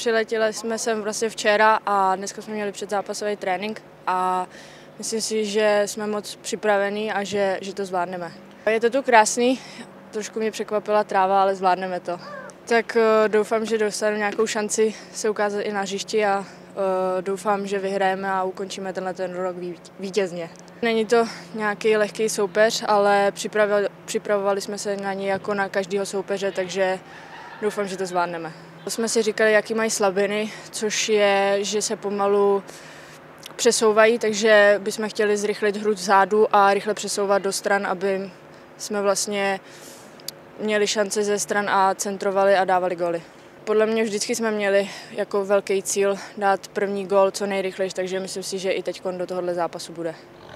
Přiletěli jsme sem vlastně včera a dneska jsme měli předzápasový trénink a myslím si, že jsme moc připravení a že to zvládneme. Je to tu krásný, trošku mě překvapila tráva, ale zvládneme to. Tak doufám, že dostanu nějakou šanci se ukázat i na hřišti a doufám, že vyhrajeme a ukončíme ten rok vítězně. Není to nějaký lehký soupeř, ale připravovali jsme se na něj jako na každého soupeře, takže doufám, že to zvládneme. Jsme si říkali, jaký mají slabiny, což je, že se pomalu přesouvají, takže bychom chtěli zrychlit hru vzadu a rychle přesouvat do stran, aby jsme vlastně měli šance ze stran a centrovali a dávali góly. Podle mě vždycky jsme měli jako velký cíl dát první gól co nejrychleji, takže myslím si, že i teď do tohohle zápasu bude.